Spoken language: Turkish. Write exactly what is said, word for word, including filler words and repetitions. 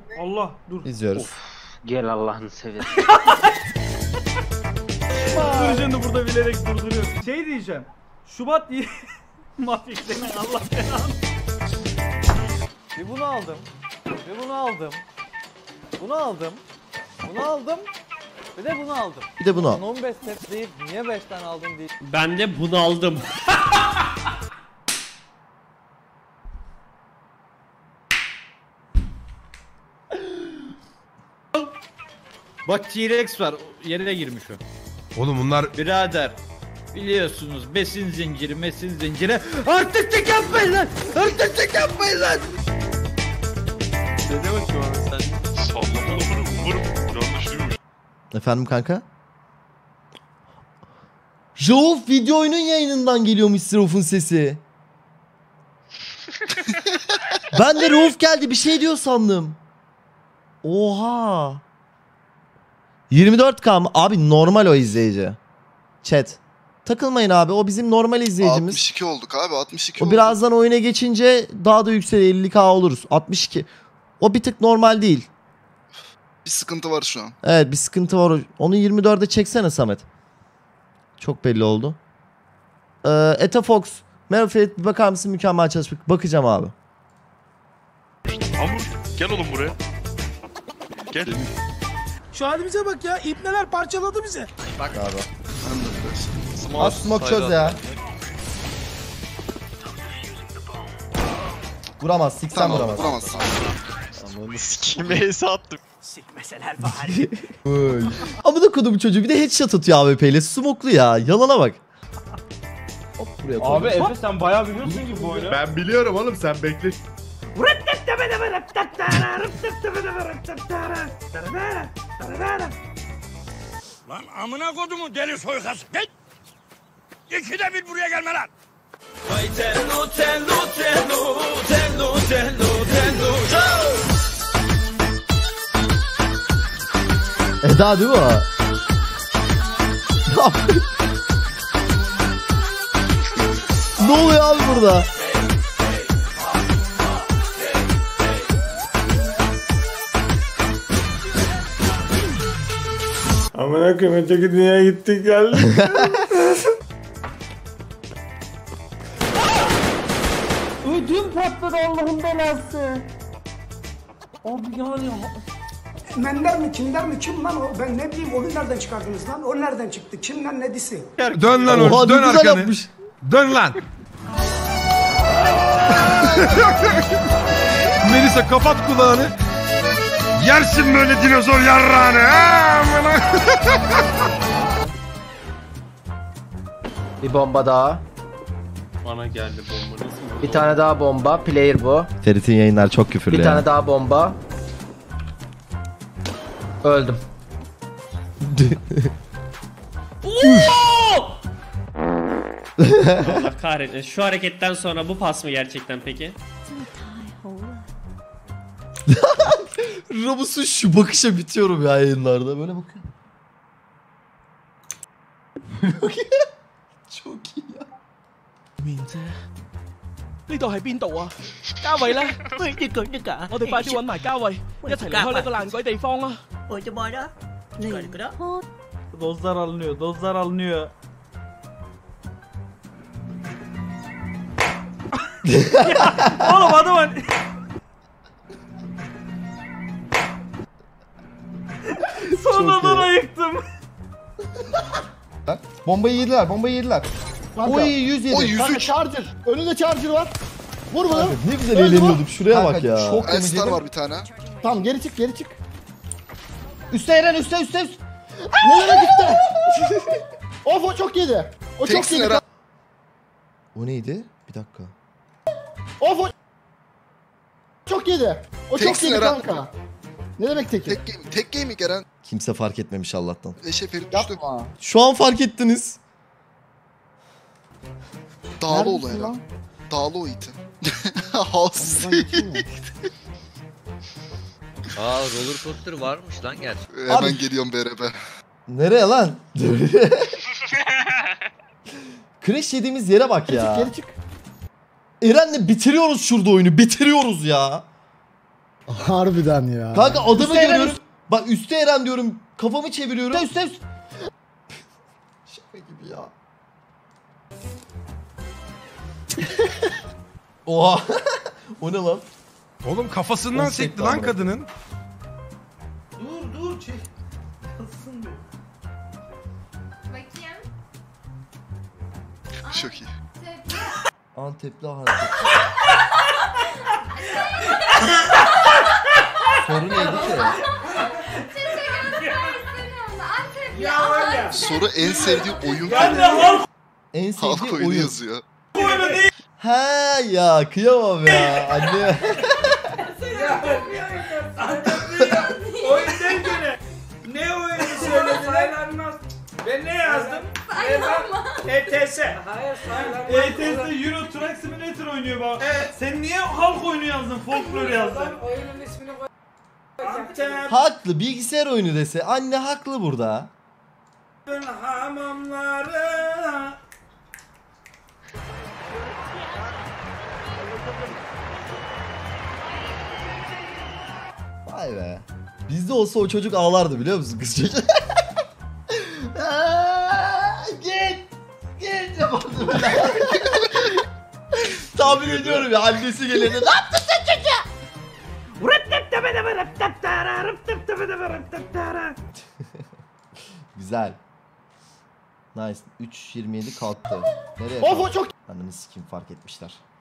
Allah dur. İzliyoruz. Of, gel Allah'ını seversen. Dur şimdi burada bilerek durduruyorum. Şey diyeceğim. Şubat diye mafik seni Allah belanı. Bir bunu aldım. Bir bunu aldım. Bunu aldım. Bunu aldım. Bir de bunu aldım. Bir de bunu al. on beş set deyip niye beş tane aldın diye. Ben de bunu aldım. Bak T-Rex var, yerine girmiş o. Oğlum bunlar Birader, biliyorsunuz besin zinciri, mesin zinciri. Artık tek yapmayın lan! Artık tek yapmayın lan! Ne demek ki abi sen? Sallamalı bunu umarım yanlış duymuş. Efendim kanka? Rauf video oyunun yayınından geliyormuş Rauf'un sesi. Ben de Rauf geldi bir şey diyor sandım. Oha. yirmi dört K mı? Abi normal o izleyici. Chat. Takılmayın abi, o bizim normal izleyicimiz. altmış iki olduk abi, altmış iki O olduk. birazdan oyuna geçince daha da yükselir, elli K oluruz. altmış iki. O bir tık normal değil. Bir sıkıntı var şu an. Evet, bir sıkıntı var. Onu yirmi dörde çeksene Samet. Çok belli oldu. Ee, Eta Fox. Merhaba Ferit, bir bakar mısın, mükemmel çalışmak. Bakacağım abi. Hamur gel oğlum buraya. Gel. Şu halimize bak ya. İbneler parçaladı bizi. Bak abi. Smoke, Az smoke çöz ya. Vuramaz. Siksen Tamam, vuramaz. vuramazsın. Sikime hesa attım. Sikmeseler bari. Ama da kodum çocuğu bir de headshot atıyor A W P ile. Smoklu ya. Yalana bak. Hop buraya koydum. Abi Efe sen bayağı biliyorsun ki bu oyunu. ben biliyorum oğlum, sen bekle. Lan amına kodumu deli soykası. Git. İkide bir buraya gelme lan. Eda değil mi o? Ne oluyor abi burada? Amına koyayım, öteki dünyaya gittik geldik. Ödüm patladı Allah'ın belası. Abi yani Mender mi kimler mi kim lan o, ben ne bileyim onu nereden çıkardınız lan, o nereden çıktı, kimden nedisi? Dön lan Oha, orada, ne dön güzel arkanı. yapmış. Dön lan. Melisa kapat kulağını. Yersin böyle dinozor yarrağını. Bir bomba daha. Bana geldi bomba. Nasıl Bir tane daha bomba. Player bu. Ferit'in yayınlar çok küfürlü Bir ya. tane daha bomba. Öldüm. Allah kahretsin. Şu hareketten sonra bu pas mı gerçekten peki? Ramus'un şu bakışa bitiyorum ya yayınlarda. Böyle bakıyor. Çok iyi ya. 呢度係邊度啊？嘉慧咧，一句一㗎。我哋快啲揾埋嘉慧，一齊離開呢個爛鬼地方啦！我就話啦，呢個嚟㗎。 Dozlar alınıyor, dozlar alınıyor. Oğlum adam sonradan ayıktım. Bombayı yediler, bombayı yediler. Oy yüz yedi. Oy, yüz Kanka, üç. charger. Önünde charger var. Vur bunu. Ne güzel eğleniyorduk. Şuraya Kanka, bak ya. Çok Elstar temizledim. var bir tane. Tamam geri çık, geri çık. Üste Eren, üste, üste, üste. Nereye gitti? Of, o çok yedi. O çok Teksin yedi. Eren. O neydi? Bir dakika. Of, o çok yedi. O çok Teksin yedi Eren. kanka. Ne demek teki? Tek game, tek gaming Eren. Kimse fark etmemiş Allah'tan. Eşe Ferit düştü. Yapma. Şu an fark ettiniz. Dağlı olu Neredesin Eren. lan? Dağlı o iti. Has. Buradan geçeyim mi? Aa roller coaster varmış lan gerçekten. Hemen Abi- geliyorum B R B. Nereye lan? Crash yediğimiz yere bak ya. Geri çık. Eren'le bitiriyoruz şurada oyunu. Bitiriyoruz ya. Harbiden ya. Kanka adamı Üste Eren, görüyorum. Bak üstte Eren diyorum. Kafamı çeviriyorum. Üste üste üste. Şaka gibi ya. Oha. O ne lan? Oğlum kafasından Konsept sekti lan amına. kadının. Dur dur çek. Yazsın diyor. Bakayım. Çok iyi. Antepli hareket. Soru neydi ki? Ya var ya. Soru en sevdiği oyun Ben de halk En halk sevdiği oyunu oyun. yazıyor. oyunu değil. Ha ya kıyamam ya anne. Oyun değil gene. Ne oyunu söylediler? Ben ne yazdım? E T S. Hayır saylanmaz. E T S Euro Truck Simulator oynuyor bak. Evet. Sen niye halk oyunu yazdın? Folklor yazdın. Oyunun ismini koy. Antep. Haklı bilgisayar oyunu dese. Anne haklı burada. Hamamları. Vay be. Bizde olsa o çocuk ağlardı biliyor musun kız çocuk? Aa, Git. Git. Tahmin ediyorum ya annesi gelirdi. Ne yaptın sen çocuğa? Güzel. Nice. üç yirmi yedi kalktı. Nereye Of, kalktı? o çok- Ananı sikeyim fark etmişler.